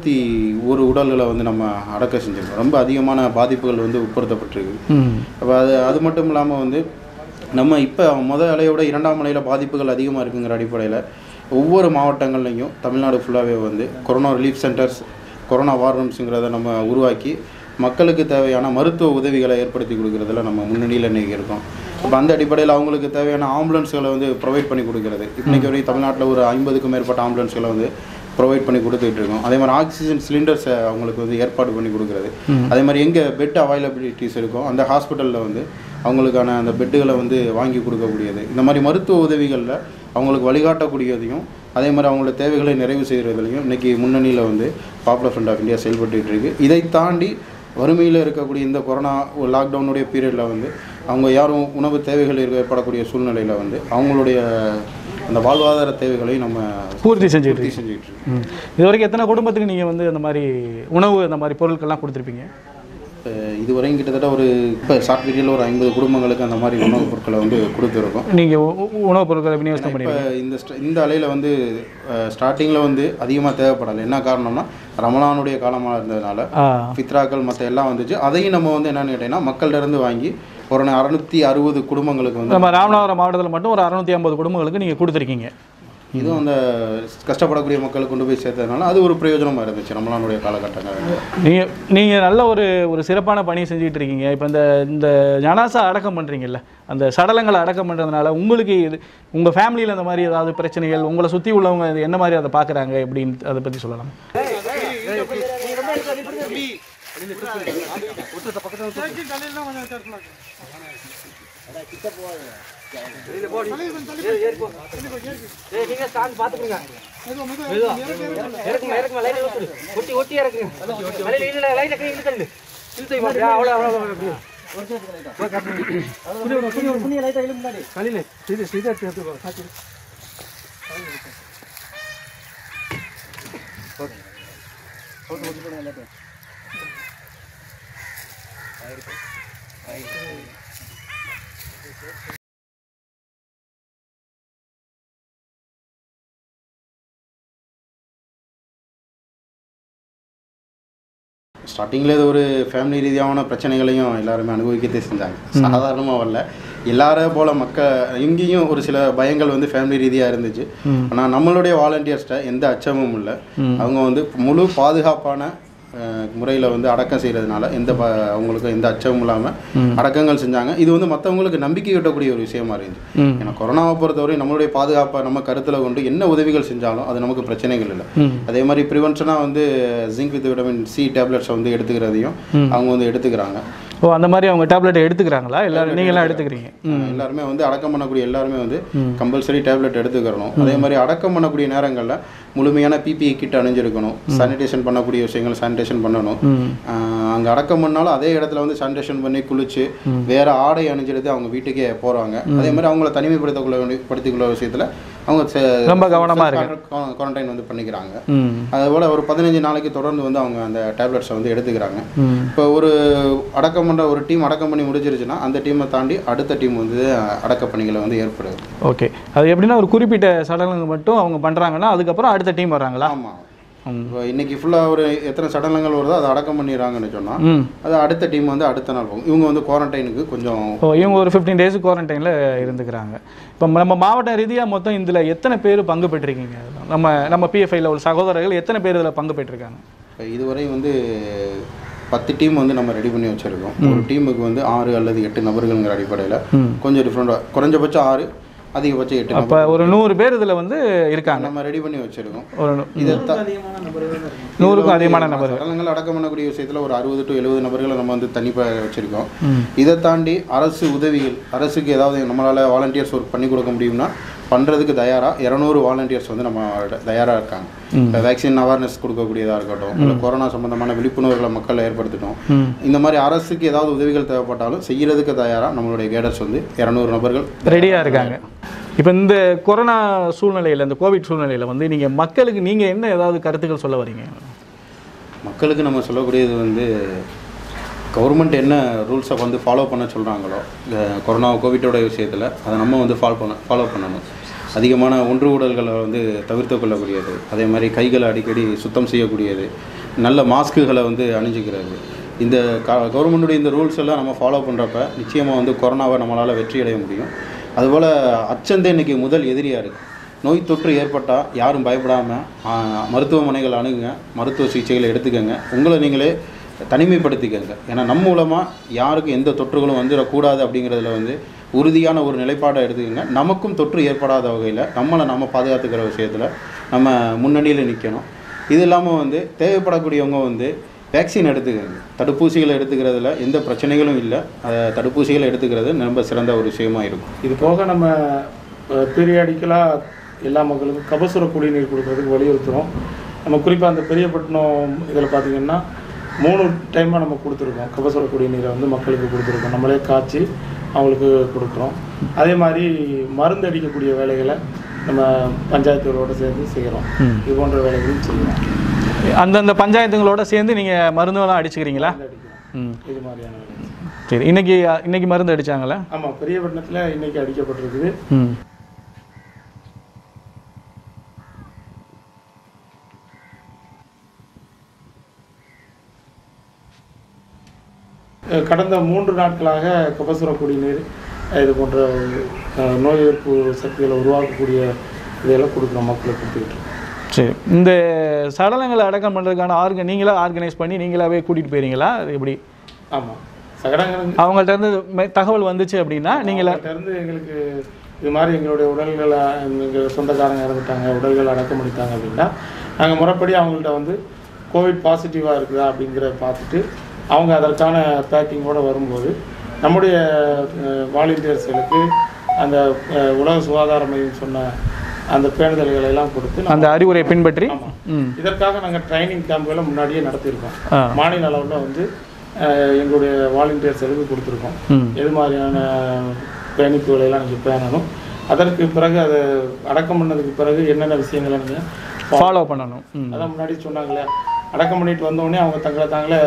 21 உடல்களை வந்து நம்ம அடக்க செஞ்சுருக்கோம். ரொம்ப அதிகமான பாதிப்புகள் வந்து உட்படுத்தப்பட்டிருக்கு. அப்போ அது மட்டும் இல்லாமல் வந்து நம்ம இப்போ முதல் அலையோட 2ஆம் அலையில் பாதிப்புகள் அதிகமாக இருக்குங்கிற அடிப்படையில் ஒவ்வொரு மாவட்டங்கள்லையும் தமிழ்நாடு ஃபுல்லாகவே வந்து corona relief centres, corona war ரூம்ஸுங்கிறத நம்ம உருவாக்கி மக்களுக்கு தேவையான மருத்துவ உதவிகளை ஏற்படுத்தி கொடுக்குறதுல நம்ம முன்னணியில் இன்றைக்கி இருக்கோம். இப்போ அந்த அடிப்படையில் அவங்களுக்கு தேவையான ஆம்புலன்ஸ்களை வந்து ப்ரொவைட் பண்ணி கொடுக்குறது. இன்றைக்கி வரைக்கும் தமிழ்நாட்டில் ஒரு 50க்கும் மேற்பட்ட ஆம்புலன்ஸ்களை வந்து ப்ரொவைட் பண்ணி கொடுத்துட்டு இருக்கோம். அதே மாதிரி ஆக்சிஜன் சிலிண்டர்ஸை அவங்களுக்கு வந்து ஏற்பாடு பண்ணி கொடுக்குறது. அதே மாதிரி எங்கே பெட் அவைலபிலிட்டிஸ் இருக்கோ அந்த ஹாஸ்பிட்டலில் வந்து அவங்களுக்கான அந்த பெட்டுகளை வந்து வாங்கி கொடுக்கக்கூடியது. இந்த மாதிரி மருத்துவ உதவிகளில் அவங்களுக்கு வழிகாட்டக்கூடியதையும் அதே மாதிரி அவங்களோட தேவைகளை நிறைவு செய்கிறதுலையும் இன்றைக்கி முன்னணியில் வந்து பாப்புலர் ஃப்ரண்ட் ஆஃப் இந்தியா செயல்பட்டு இருக்குது. இதை தாண்டி வறுமையில் இருக்கக்கூடிய இந்த கொரோனா லாக்டவுனுடைய பீரியடில் வந்து அவங்க யாரும் உணவு தேவைகள் ஏற்படக்கூடிய சூழ்நிலையில் வந்து அவங்களுடைய அந்த வாழ்வாதார தேவைகளையும் நம்ம பூர்த்தி செஞ்சுக்கிட்டு இருக்கோம். இது வரைக்கும் எத்தனை குடும்பத்துக்கு நீங்கள் வந்து அந்த மாதிரி உணவு அந்த மாதிரி பொருட்கள்லாம் கொடுத்துருப்பீங்க? இதுவரையும் கிட்டத்தட்ட ஒரு இப்போ ஷார்ட் பீரியடில் ஒரு 50 குடும்பங்களுக்கு அந்த மாதிரி உணவுப் பொருட்களை வந்து கொடுத்துருக்கோம். நீங்கள் உணவுப் பொருட்களை விநியோகம் பண்ணி இப்போ இந்த அலையில் வந்து ஸ்டார்டிங்கில் வந்து அதிகமாக தேவைப்படலை. என்ன காரணம்னா ரமலானுடைய காலமாக இருந்ததுனால ஃபித்ராக்கள் மற்ற எல்லாம் வந்துச்சு. அதையும் நம்ம வந்து என்னென்னு கேட்டிங்கன்னா மக்கள்கிட்டருந்து வாங்கி ஒரு 660 குடும்பங்களுக்கு வந்து நம்ம ராமநாதபுரம் மாவட்டத்தில் மட்டும் ஒரு 650 குடும்பங்களுக்கு நீங்கள் கொடுத்துருக்கீங்க. இதுவும் அந்த கஷ்டப்படக்கூடிய மக்களுக்கு கொண்டு போய் சேர்த்ததுனால அது ஒரு பிரயோஜனமாக இருந்துச்சு நம்மளுடைய காலகட்டங்கள். நீங்கள் நல்ல ஒரு சிறப்பான பணி செஞ்சுட்டு இருக்கீங்க. இப்போ இந்த ஜனாசா அடக்கம் பண்ணுறீங்கல்ல, அந்த சடலங்களை அடக்கம் பண்ணுறதுனால உங்களுக்கு இது உங்கள் ஃபேமிலியில் அந்த மாதிரி ஏதாவது பிரச்சனைகள் உங்களை சுற்றி உள்ளவங்க என்ன மாதிரி அதை பார்க்குறாங்க எப்படின்னு அதை பற்றி சொல்லலாம். ஸ்டார்டிங்கில் இது ஒரு ஃபேமிலி ரீதியான பிரச்சனைகளையும் எல்லாருமே அனுபவிக்கத்தே செஞ்சாங்க. சாதாரணமாக வரல, எல்லாரும் போல் இங்கேயும் ஒரு சில பயங்கள் வந்து ஃபேமிலி ரீதியாக இருந்துச்சு. ஆனால் நம்மளுடைய வாலண்டியர்ஸ்ட்ட எந்த அச்சமும் இல்லை. அவங்க வந்து முழு பாதுகாப்பான முறையில் வந்து அடக்கம் செய்கிறதுனால அவங்களுக்கு எந்த அச்சமும் இல்லாமல் அடக்கங்கள் செஞ்சாங்க. இது வந்து மற்றவங்களுக்கு நம்பிக்கை ஊட்டக்கூடிய ஒரு விஷயமா இருந்துச்சு. ஏன்னா கொரோனாவை பொறுத்தவரை நம்மளுடைய பாதுகாப்பை நம்ம கருத்தில் கொண்டு என்ன உதவிகள் செஞ்சாலும் அது நமக்கு பிரச்சனைகள் இல்லை. அதே மாதிரி ப்ரிவென்ஷனாக வந்து ஜிங்க் வித் விட்டமின் சி டேப்லெட்ஸை வந்து எடுத்துக்கிறதையும் அவங்க வந்து எடுத்துக்கிறாங்க. அந்த மாதிரி அவங்க டேப்லெட் எடுத்துக்கிறாங்களா? எல்லாரும் நீங்களாம் எடுத்துக்கிறீங்க? எல்லாருமே வந்து அடக்கம் பண்ணக்கூடிய எல்லாருமே வந்து கம்பல்சரி டேப்லெட் எடுத்துக்கிறணும். அதே மாதிரி அடக்கம் பண்ணக்கூடிய நேரங்களில் முழுமையான பிபிஇ கிட் அணிஞ்சிருக்கணும். சானிடேஷன் பண்ணக்கூடிய விஷயங்கள் சானிடேஷன் பண்ணணும். அங்கே அடக்கம் பண்ணாலும் அதே இடத்துல வந்து சானிடேஷன் பண்ணி குளிச்சு வேற ஆடை அணிஞ்சிருது அவங்க வீட்டுக்கே போகிறாங்க. அதே மாதிரி அவங்கள தனிமைப்படுத்திக்கொள்ள விஷயத்தில் அவங்க ரொம்ப கவனமாக இருக்கு குவாரண்டைன் வந்து பண்ணிக்கிறாங்க. அதுபோல் ஒரு 15 நாளைக்கு தொடர்ந்து வந்து அவங்க அந்த டேப்லெட்ஸை வந்து எடுத்துக்கிறாங்க. இப்போ ஒரு அடக்கம் பண்ணுற ஒரு டீம் அடக்கம் பண்ணி முடிஞ்சிருச்சுன்னா அந்த டீமை தாண்டி அடுத்த டீம் வந்து அடக்க பணிகளை வந்து ஏற்படுது. ஓகே, அது எப்படின்னா ஒரு குறிப்பிட்ட சடங்குகள் மட்டும் அவங்க பண்ணுறாங்கன்னா அதுக்கப்புறம் அடுத்த டீம் வர்றாங்களா? ஆமாம். இப்போ இன்னைக்கு ஃபுல்லாக ஒரு எத்தனை சடலங்கள் வருதோ அதை அடக்கம் பண்ணிடுறாங்கன்னு சொன்னால் அது அடுத்த டீம் வந்து அடுத்த நாள் போகும். இவங்க வந்து குவாரண்டைனுக்கு கொஞ்சம் இவங்க ஒரு 15 days குவாரண்டைனில் இருந்துக்கிறாங்க. இப்போ நம்ம மாவட்ட ரீதியாக மொத்தம் இதில் எத்தனை பேர் பங்கு பெற்றிருக்கீங்க? நம்ம பிஎஃப்ஐயில் உள்ள சகோதரர்கள் எத்தனை பேர் இதில் பங்கு பெற்றிருக்காங்க? இதுவரை வந்து 10 டீம் வந்து நம்ம ரெடி பண்ணி வச்சுருக்கோம். ஒரு டீமுக்கு வந்து 6 அல்லது 8 நபர்கள்ங்கிற அடிப்படையில் கொஞ்சம் டிஃப்ரெண்ட்டாக குறைஞ்சபட்சம் 6 அதிகபட்சம் 8. அப்போ ஒரு 100 பேர் இதில் வந்து இருக்காங்க. நம்ம ரெடி பண்ணி வச்சுருக்கோம். ஒரு 100க்கும் அதிகமான நபர்கள் சடலங்கள் அடக்கம் பண்ணக்கூடிய விஷயத்தில் ஒரு 60 to 70 நபர்களை நம்ம வந்து தனிப்பாக வச்சுருக்கோம். இதை தாண்டி அரசு உதவிகள் அரசுக்கு ஏதாவது நம்மளால் வாலண்டியர்ஸ் ஒர்க் பண்ணி கொடுக்க முடியும்னா பண்ணுறதுக்கு தயாராக 200 வாலண்டியர்ஸ் வந்து நம்ம தயாராக இருக்காங்க. இப்போ வேக்சின் அவேர்னஸ் கொடுக்கக்கூடியதாக இருக்கட்டும், இல்லை கொரோனா சம்மந்தமான விழிப்புணர்வுகளை மக்களை ஏற்படுத்தட்டும், இந்த மாதிரி அரசுக்கு ஏதாவது உதவிகள் தேவைப்பட்டாலும் செய்கிறதுக்கு தயாராக நம்மளுடைய கேடர்ஸ் வந்து 200 நபர்கள் ரெடியாக இருக்காங்க. இப்போ இந்த கொரோனா சூழ்நிலையில் இந்த கோவிட் சூழ்நிலையில் வந்து நீங்கள் மக்களுக்கு நீங்கள் என்ன ஏதாவது கருத்துக்கள் சொல்ல வரீங்க? மக்களுக்கு நம்ம சொல்லக்கூடியது வந்து கவர்மெண்ட் என்ன ரூல்ஸை வந்து ஃபாலோ பண்ண சொல்கிறாங்களோ கொரோனா கோவிட்டோட விஷயத்தில் அதை நம்ம வந்து ஃபாலோ பண்ணணும். அதிகமான ஒன்று ஊடல்களை வந்து தவிர்த்து கொள்ளக்கூடியது, அதே மாதிரி கைகளை அடிக்கடி சுத்தம் செய்யக்கூடியது, நல்ல மாஸ்க்குகளை வந்து அணிஞ்சிக்கிறது. இந்த கவர்மெண்ட்டுடைய இந்த ரூல்ஸ் எல்லாம் நம்ம ஃபாலோ பண்ணுறப்ப நிச்சயமாக வந்து கொரோனாவை நம்மளால் வெற்றி அடைய முடியும். அதுபோல் அச்சந்தே இன்றைக்கி முதல் எதிரியாக இருக்குது. நோய் தொற்று ஏற்பட்டால் யாரும் பயப்படாமல் மருத்துவமனைகள் அணுகுங்க, மருத்துவ சிகிச்சைகளை எடுத்துக்கங்க, உங்களை நீங்களே தனிமைப்படுத்திக்கங்க. ஏன்னா நம்ம மூலமாக யாருக்கும் எந்த தொற்றுகளும் வந்துடக்கூடாது அப்படிங்கிறதுல உறுதியான ஒரு நிலைப்பாடை எடுத்துக்கங்க. நமக்கும் தொற்று ஏற்படாத வகையில் நம்மளை நம்ம பாதுகாத்துக்கிற விஷயத்தில் நம்ம முன்னணியில் நிற்கணும். இது இல்லாமல் தேவைப்படக்கூடியவங்க வேக்சின் எடுத்துக்கங்க. தடுப்பூசிகளை எடுத்துக்கிறதுல எந்த பிரச்சனைகளும் இல்லை. தடுப்பூசிகளை எடுத்துக்கிறது ரொம்ப சிறந்த ஒரு விஷயமா இருக்கும். இது போக நம்ம பீரியாடிக்கலாக எல்லா மக்களுக்கும் கபசுர குடிநீர் கொடுக்கறதுக்கு வலியுறுத்துகிறோம். நம்ம குறிப்பாக அந்த பெரியப்பட்டினம் இதில் பார்த்திங்கன்னா 3 டைமாக நம்ம கொடுத்துருக்கோம். கபசுர குடிநீரை மக்களுக்கு கொடுத்துருக்கோம். நம்மளே காய்ச்சி அவங்களுக்கு கொடுக்குறோம். அதே மாதிரி மருந்து அடிக்கக்கூடிய வேலைகளை நம்ம பஞ்சாயத்துகளோடு சேர்ந்து செய்கிறோம். இது போன்ற வேலைகளும் செய்கிறோம். அந்தந்த பஞ்சாயத்துங்களோட சேர்ந்து நீங்கள் மருந்துலாம் அடிச்சுக்கிறீங்களா? இது மாதிரியான வேலை. சரி, இன்னைக்கு மருந்து அடித்தாங்களா? ஆமாம், பெரியப்பட்டினத்தில் இன்னைக்கு அடிக்கப்பட்டிருக்குது. கடந்த 3 நாட்களாக கபசுர குடிநீர் இது போன்ற நோய் எதிர்ப்பு சக்திகளை உருவாக்கக்கூடிய இதெல்லாம் கொடுக்குற மக்களுக்கு கொடுத்துக்கிட்டு. சரி, இந்த சடலங்களை அடக்கம் பண்ணுறதுக்கான நீங்களா ஆர்கனைஸ் பண்ணி நீங்களாவே கூட்டிகிட்டு போயிருங்களா? அது எப்படி? ஆமாம், சடலங்கள் அவங்கள்ட்ட இருந்து தகவல் வந்துச்சு அப்படின்னா இருந்து எங்களுக்கு இது மாதிரி எங்களுடைய உடல்களை எங்கள் சொந்தக்காரங்க இறந்துட்டாங்க, உடல்கள் அடக்கம் பண்ணிட்டாங்க அப்படின்னா நாங்கள் முறைப்படி அவங்கள்ட்ட கோவிட் பாசிட்டிவாக இருக்குதா அப்படிங்கிறத பார்த்துட்டு அவங்க அதற்கான பேக்கிங்கோடு வரும்போது நம்முடைய வாலண்டியர்ஸ்களுக்கு அந்த உலக சுகாதார மையம் சொன்ன அந்த பேணுதல்களை எல்லாம் கொடுத்து அந்த அறிவுரை பின்பற்றி இதற்காக நாங்கள் ட்ரைனிங் கேம்புகளை முன்னாடியே நடத்தியிருக்கோம். மாநில அளவில் எங்களுடைய வாலண்டியர்ஸ்களுக்கு கொடுத்துருக்கோம். எது மாதிரியான பயணிப்புகளையெல்லாம் நீங்கள் பேணணும், அதற்கு பிறகு அதை அடக்கம் பண்ணதுக்கு பிறகு என்னென்ன விஷயங்களை நீங்கள் ஃபாலோ பண்ணணும். அதான் முன்னாடி சொன்னாங்களே, அடக்கம் பண்ணிட்டு வந்தோடனே அவங்க தாங்களே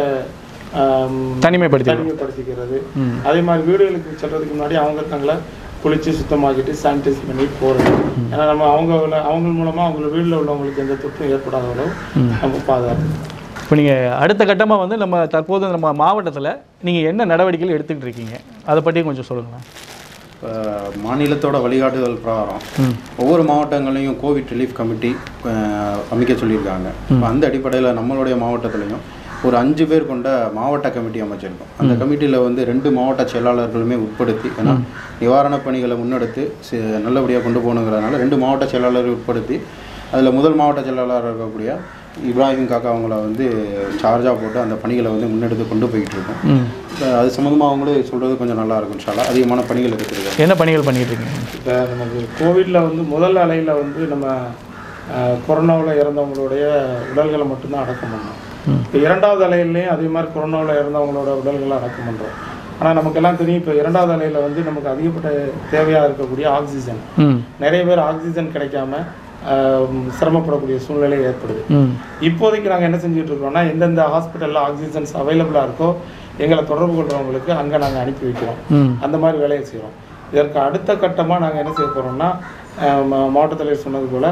தனிமைப்படுத்திக்கிறது. அதே மாதிரி வீடுகளுக்கு செல்றதுக்கு முன்னாடி அவங்க தங்களை குளிச்சு சுத்தமாக்கிட்டு சானிடைஸ் பண்ணி போகிறது. ஏன்னா நம்ம அவங்க மூலமாக அவங்க வீட்டில் உள்ளவங்களுக்கு எந்த தொற்றும் ஏற்படாத அளவு நம்ம பாதுகாப்பு. இப்போ நீங்கள் அடுத்த கட்டமாக நம்ம தற்போது நம்ம மாவட்டத்தில் நீங்கள் என்ன நடவடிக்கைகள் எடுத்துக்கிட்டு இருக்கீங்க, அதை பற்றி கொஞ்சம் சொல்லுங்களேன். மாநிலத்தோட வழிகாட்டுதல் பிரகாரம் ஒவ்வொரு மாவட்டங்களையும் கோவிட் ரிலீஃப் கமிட்டி அமைக்க சொல்லியிருக்காங்க. அந்த அடிப்படையில் நம்மளுடைய மாவட்டத்திலையும் ஒரு 5 பேர் கொண்ட மாவட்ட கமிட்டி அமைச்சிருக்கோம். அந்த கமிட்டியில் 2 மாவட்ட செயலாளர்களுமே உட்படுத்தி, ஏன்னா நிவாரணப் பணிகளை முன்னெடுத்து நல்லபடியாக கொண்டு போகணுங்கிறதுனால 2 மாவட்ட செயலாளர்கள் உட்படுத்தி அதில் முதல் மாவட்ட செயலாளர் இருக்கக்கூடிய இப்ராஹிம் காக்கா அவங்கள சார்ஜாக போட்டு அந்த பணிகளை முன்னெடுத்து கொண்டு போய்கிட்டு இருக்கோம். அது சம்மந்தமாக அவங்களே சொல்கிறது கொஞ்சம் நல்லா இருக்கும். இன்ஷால்லா அதிகமான பணிகள் எடுத்துருக்காங்க. என்ன பணிகள் பண்ணிகிட்டு இருக்கீங்க? இப்போ நமக்கு கோவிடில் முதல் அலையில் நம்ம கொரோனாவில் இறந்தவங்களுடைய உடல்களை மட்டும்தான் அடக்கம் பண்ணோம். இப்போ 2வது அலையிலையும் அதே மாதிரி கொரோனாவில் இறந்தவங்களோட உடல்களை அடக்கம் பண்ணுறோம். ஆனால் நமக்கெல்லாம் தெரியும், இப்போ 2வது அலையில் நமக்கு அதிகப்பட்ட தேவையாக இருக்கக்கூடிய ஆக்சிஜன், நிறைய பேர் ஆக்சிஜன் கிடைக்காம சிரமப்படக்கூடிய சூழ்நிலை ஏற்படுது. இப்போதைக்கு நாங்கள் என்ன செஞ்சுட்டு இருக்கோம்னா, எந்தெந்த ஹாஸ்பிட்டலில் ஆக்சிஜன்ஸ் அவைலபிளாக இருக்கோ எங்களை தொடர்பு கொள்றவங்களுக்கு அங்கே நாங்கள் அனுப்பி வைக்கிறோம். அந்த மாதிரி வேலையை செய்கிறோம். இதற்கு அடுத்த கட்டமாக நாங்கள் என்ன செய்ய போகிறோம்னா, மாவட்ட தலைவர் சொன்னது போல்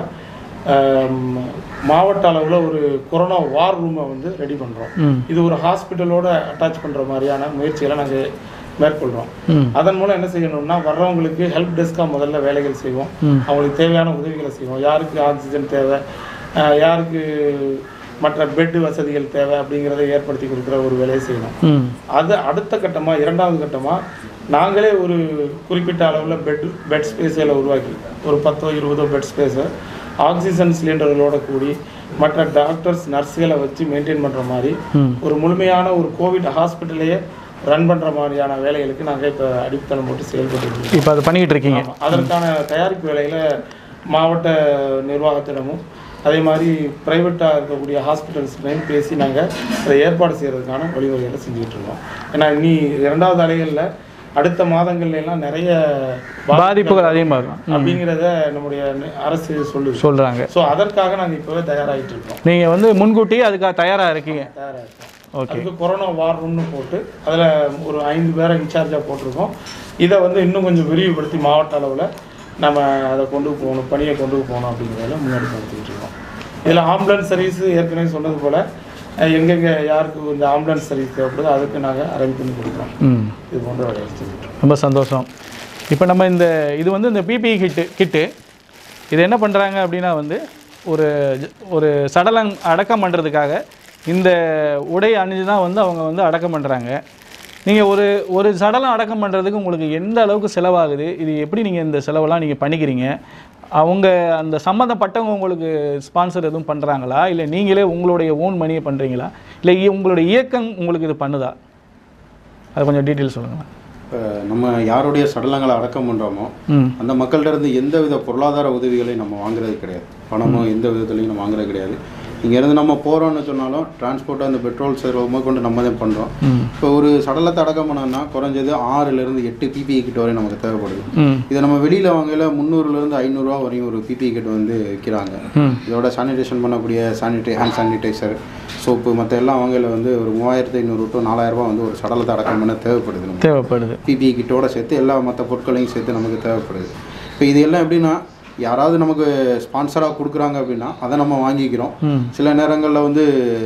மாவட்ட அளவில் ஒரு கொரோனா வார் ரூமை ரெடி பண்ணுறோம். இது ஒரு ஹாஸ்பிட்டலோட அட்டாச் பண்ணுற மாதிரியான முயற்சிகளை நாங்கள் மேற்கொள்கிறோம். அதன் மூலம் என்ன செய்யணும்னா, வர்றவங்களுக்கு ஹெல்ப் டெஸ்க்காக முதல்ல வேலைகள் செய்வோம். அவங்களுக்கு தேவையான உதவிகளை செய்வோம். யாருக்கு ஆக்சிஜன் தேவை, யாருக்கு மற்ற பெட் வசதிகள் தேவை அப்படிங்கிறத ஏற்படுத்தி கொடுக்குற ஒரு வேலையை செய்யணும். அது அடுத்த கட்டமாக 2வது கட்டமாக நாங்களே ஒரு குறிப்பிட்ட அளவில் பெட் ஸ்பேஸில் உருவாக்கி ஒரு 10-20 பெட் ஸ்பேஸை ஆக்சிஜன் சிலிண்டர்களோட கூடி மற்ற டாக்டர்ஸ் நர்ஸுகளை வச்சு மெயின்டைன் பண்ணுற மாதிரி ஒரு முழுமையான ஒரு கோவிட் ஹாஸ்பிட்டலையே ரன் பண்ணுற மாதிரியான வேலைகளுக்கு நாங்கள் இப்போ அடித்தளம் போட்டு செயல்பட்டு இப்போ அதை பண்ணிக்கிட்டு இருக்கீங்க. அதற்கான தயாரிப்பு வேலையில் மாவட்ட நிர்வாகத்திடமும் அதே மாதிரி ப்ரைவேட்டாக இருக்கக்கூடிய ஹாஸ்பிட்டல்ஸ்லையும் பேசி நாங்கள் அதை ஏற்பாடு செய்கிறதுக்கான வழிமுறைகளை செஞ்சுக்கிட்டு இருக்கோம். ஏன்னா இனி 2வது அலைகளில் அடுத்த மாதங்கள்லாம் நிறைய பாதிப்புகள் அதிகமாக இருக்கும் அப்படிங்கிறத நம்முடைய அரசு சொல்கிறாங்க. ஸோ அதற்காக நாங்கள் இப்போவே தயாராகிட்டு இருக்கோம். நீங்கள் முன்கூட்டியே அதுக்காக தயாராக இருக்கீங்க? தயாராக இருக்கோம். அதுக்கு கொரோனா வார் ரூம்னு போட்டு அதில் ஒரு 5 பேரை இன்சார்ஜாக போட்டிருக்கோம். இதை இன்னும் கொஞ்சம் விரிவுபடுத்தி மாவட்ட அளவில் நம்ம அதை பணியை கொண்டு போகணும் அப்படிங்கிறத முன்னாடி நடத்திக்கிட்டு இருக்கோம். இதில் ஆம்புலன்ஸ் சர்வீஸ் ஏற்கனவே சொன்னது போல் எங்கெங்கே யாருக்கு இந்த ஆம்புலன்ஸ் சர்வீஸ் தேவைப்படுதோ அதுக்கு நாங்கள் அரேஞ்ச் பண்ணி கொடுக்குறோம். இது போன்ற வேலையை செஞ்சுட்டு ரொம்ப சந்தோஷம். இப்போ நம்ம இந்த பிபிஇ கிட்டு இது என்ன பண்ணுறாங்க அப்படின்னா வந்து ஒரு ஒரு சடலம் அடக்கம் பண்ணுறதுக்காக இந்த உடை அணிஞ்சு தான் வந்து அவங்க வந்து அடக்கம் பண்ணுறாங்க. நீங்கள் ஒரு சடலம் அடக்கம் பண்ணுறதுக்கு உங்களுக்கு எந்த அளவுக்கு செலவாகுது, இது எப்படி நீங்கள் இந்த செலவெல்லாம் நீங்கள் பண்ணிக்கிறீங்க, அவங்க அந்த சம்மந்தப்பட்டவங்க உங்களுக்கு ஸ்பான்சர் எதுவும் பண்ணுறாங்களா, இல்லை நீங்களே உங்களுடைய ஓன் மணியை பண்ணுறீங்களா, இல்லை உங்களுடைய இயக்கம் உங்களுக்கு இது பண்ணுதா? அது கொஞ்சம் டீட்டெயில் சொல்லுங்கள். இப்போ நம்ம யாருடைய சடலங்களை அடக்கம் பண்ணுறோமோ அந்த மக்கள்கிட்ட இருந்து எந்த வித பொருளாதார உதவிகளையும் நம்ம வாங்குறது கிடையாது. பணமோ எந்த விதத்துலையும் நம்ம வாங்குறது கிடையாது. இங்கேருந்து நம்ம போகிறோன்னு சொன்னாலும் டிரான்ஸ்போர்ட் அந்த பெட்ரோல் செலவு கொண்டு நம்ம தான் பண்ணுறோம். இப்போ ஒரு சடலத்தை அடக்கம் பண்ணோம்னா குறைஞ்சது 6லேருந்து 8 பிபிஇ கிட் வரை நமக்கு தேவைப்படுது. இதை நம்ம வெளியில் வாங்கல 300லேருந்து 500 வரையும் ஒரு பிபிஇ கிட் வந்து விற்கிறாங்க. இதோட சானிடேஷன் பண்ணக்கூடிய ஹேண்ட் சானிடைசர், சோப்பு மற்ற எல்லாம் வாங்கல வந்து ஒரு 3500 to 4000 வந்து ஒரு சடலத்தை அடக்கம் பண்ண தேவைப்படுது. பிபிஇ கிட்டோட சேர்த்து எல்லா மற்ற பொருட்களையும் சேர்த்து நமக்கு தேவைப்படுது. இப்போ இது எல்லாம் எப்படின்னா யாராவது நமக்கு ஸ்பான்சராக கொடுக்குறாங்க அப்படின்னா அதை நம்ம வாங்கிக்கிறோம். சில நேரங்களில் வந்து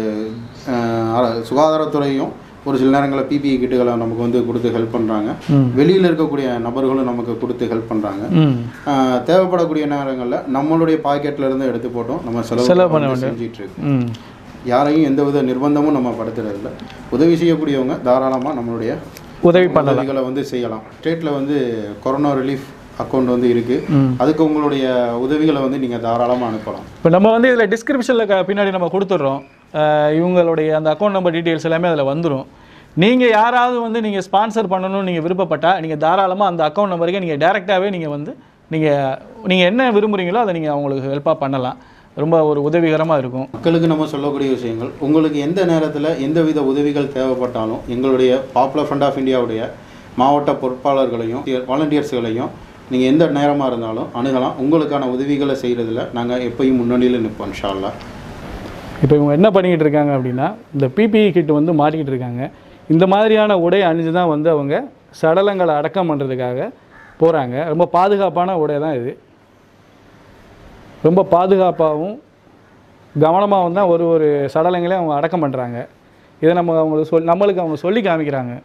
சுகாதாரத்துறையும் ஒரு சில நேரங்களில் பிபிஇ கிட்டுகளை நமக்கு வந்து கொடுத்து ஹெல்ப் பண்ணுறாங்க. வெளியில் இருக்கக்கூடிய நபர்களும் நமக்கு கொடுத்து ஹெல்ப் பண்ணுறாங்க. தேவைப்படக்கூடிய நேரங்களில் நம்மளுடைய பாக்கெட்டில் இருந்து எடுத்து போட்டோம் நம்ம செலவு பண்ண செஞ்சிட்டு இருக்கோம். யாரையும் எந்த வித நிர்பந்தமும் நம்ம படுத்துறதில்ல. உதவி செய்யக்கூடியவங்க தாராளமாக நம்மளுடைய உதவிகளை வந்து செய்யலாம். ஸ்டேட்டில் வந்து கொரோனா ரிலீஃப் அக்கௌண்ட் வந்து இருக்குது. அதுக்கு உங்களுடைய உதவிகளை வந்து நீங்கள் தாராளமாக அனுப்பலாம். இப்போ நம்ம வந்து இதில் டிஸ்கிரிப்ஷனில் பின்னாடி நம்ம கொடுத்துட்றோம். இவங்களுடைய அந்த அக்கௌண்ட் நம்பர் டீட்டெயில்ஸ் எல்லாமே அதில் வந்துடும். நீங்கள் யாராவது வந்து நீங்கள் ஸ்பான்சர் பண்ணணும்னு நீங்கள் விருப்பப்பட்டால் நீங்கள் தாராளமாக அந்த அக்கௌண்ட் நம்பருக்கு நீங்கள் டேரெக்டாகவே நீங்கள் வந்து நீங்கள் என்ன விரும்புகிறீங்களோ அதை நீங்கள் அவங்களுக்கு ஹெல்ப்பாக பண்ணலாம். ரொம்ப ஒரு உதவிகரமாக இருக்கும். மக்களுக்கு நம்ம சொல்லக்கூடிய விஷயங்கள், உங்களுக்கு எந்த நேரத்தில் எந்தவித உதவிகள் தேவைப்பட்டாலும் எங்களுடைய பாப்புலர் ஃப்ரண்ட் ஆஃப் இந்தியாவுடைய மாவட்ட பொறுப்பாளர்களையும் வாலண்டியர்ஸ்களையும் நீங்கள் எந்த நேரமாக இருந்தாலும் அணுகலாம். உங்களுக்கான உதவிகளை செய்கிறதுல நாங்கள் எப்பயும் முன்னணியில் நிற்போம் இன்ஷா அல்லாஹ். இப்போ இவங்க என்ன பண்ணிக்கிட்டு இருக்காங்க அப்படின்னா இந்த பிபிஇ கிட் வந்து மாட்டிக்கிட்டு இருக்காங்க. இந்த மாதிரியான உடை அணிஞ்சு தான் வந்து அவங்க சடலங்களை அடக்கம் பண்ணுறதுக்காக போகிறாங்க. ரொம்ப பாதுகாப்பான உடை தான் இது. ரொம்ப பாதுகாப்பாகவும் கவனமாகவும் தான் ஒரு சடலங்களையும் அவங்க அடக்கம் பண்ணுறாங்க. இதை நம்ம அவங்களுக்கு நம்மளுக்கு அவங்க சொல்லி காமிக்கிறாங்க.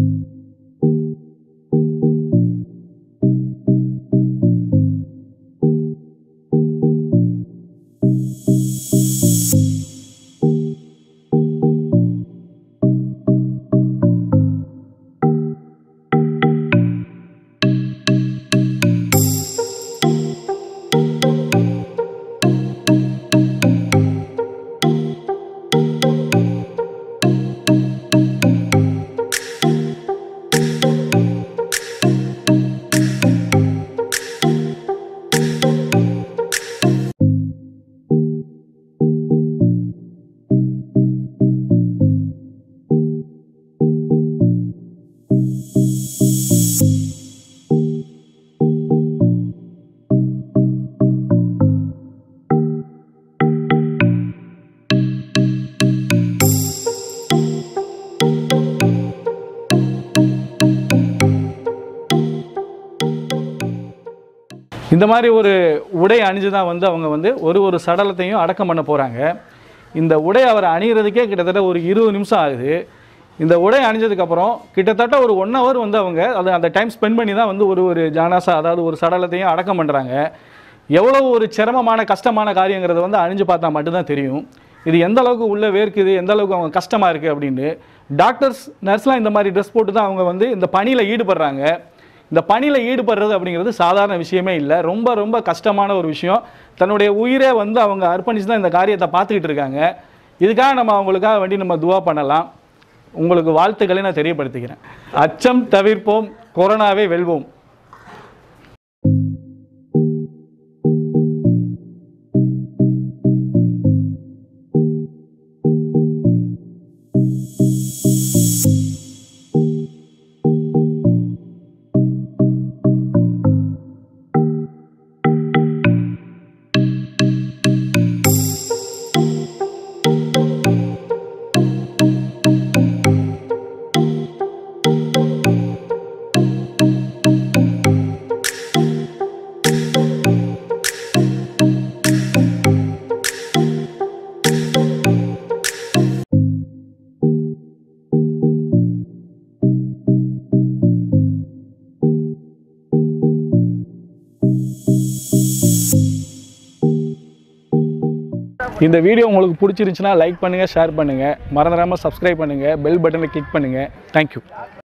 இந்த மாதிரி ஒரு உடை அணிஞ்சு தான் வந்து அவங்க வந்து ஒரு சடலத்தையும் அடக்கம் பண்ண போகிறாங்க. இந்த உடை அவர் அணிகிறதுக்கே கிட்டத்தட்ட ஒரு 20 நிமிஷம் ஆகுது. இந்த உடை அணிஞ்சதுக்கப்புறம் கிட்டத்தட்ட ஒரு 1 hour வந்து அவங்க அந்த டைம் ஸ்பெண்ட் பண்ணி தான் வந்து ஒரு ஜானாசா, அதாவது ஒரு சடலத்தையும் அடக்கம் பண்ணுறாங்க. எவ்வளோ ஒரு சிரமமான கஷ்டமான காரியங்கிறத வந்து அணிஞ்சு பார்த்தா மட்டும்தான் தெரியும். இது எந்த அளவுக்கு உள்ளே வேர்க்குது, எந்த அளவுக்கு அவங்க கஷ்டமாக இருக்குது அப்படின்னு. டாக்டர்ஸ் நர்ஸ்லாம் இந்த மாதிரி ட்ரெஸ் போட்டு தான் அவங்க வந்து இந்த பணியில் ஈடுபடுறாங்க. இந்த பணியில் ஈடுபடுறது அப்படிங்கிறது சாதாரண விஷயமே இல்லை. ரொம்ப ரொம்ப கஷ்டமான ஒரு விஷயம். தன்னுடைய உயிரை வந்து அவங்க அர்ப்பணித்து தான் இந்த காரியத்தை பார்த்துக்கிட்டு இருக்காங்க. இதுக்காக நம்ம அவங்களுக்காக வேண்டி நம்ம துவா பண்ணலாம். உங்களுக்கு வாழ்த்துக்களை நான் தெரியப்படுத்திக்கிறேன். அச்சம் தவிர்ப்போம், கொரோனாவை வெல்வோம். இந்த வீடியோ உங்களுக்கு பிடிச்சிருந்துச்சுன்னா லைக் பண்ணுங்கள், ஷேர் பண்ணுங்கள், மறந்துடாமல் சப்ஸ்கிரைப் பண்ணுங்கள், பெல் பட்டனை கிளிக் பண்ணுங்கள். தேங்க்யூ.